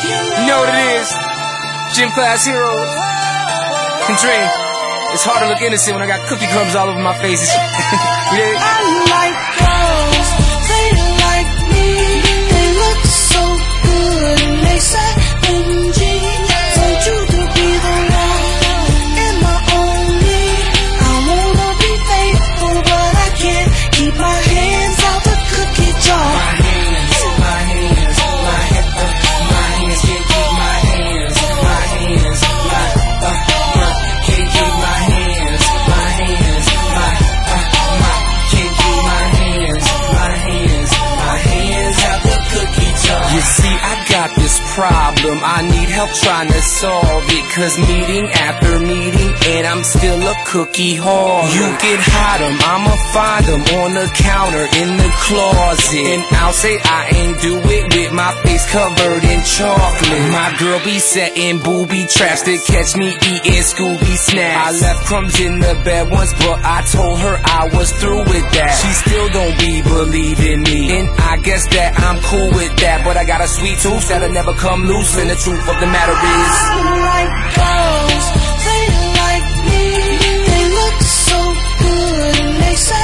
You know what it is? Gym class heroes. And Dream, it's hard to look innocent when I got cookie crumbs all over my face. Yeah. I like girls, they like me. They look so good and they say, Benji, want you to be the one and my only. I wanna be faithful, but I can't keep my hands out the cookie jar. My hands can't keep my hands. Can't keep my hands. My hands out the cookie jar. You see, I got this problem, I need help trying to solve it. Cause meeting after meeting, and I'm still a cookie hog. You can hide them, I'ma find them on the counter in the closet. And I'll say I ain't do it with my face covered in chocolate. My girl be setting booby traps to catch me eating Scooby snacks. I left crumbs in the bed once, but I told her I was through with that. She still don't be believing me, and I guess that I'm cool with that. But I got a sweet tooth that'll never come loose, and the truth of the matter is, I like girls, they like me. They look so good and they say,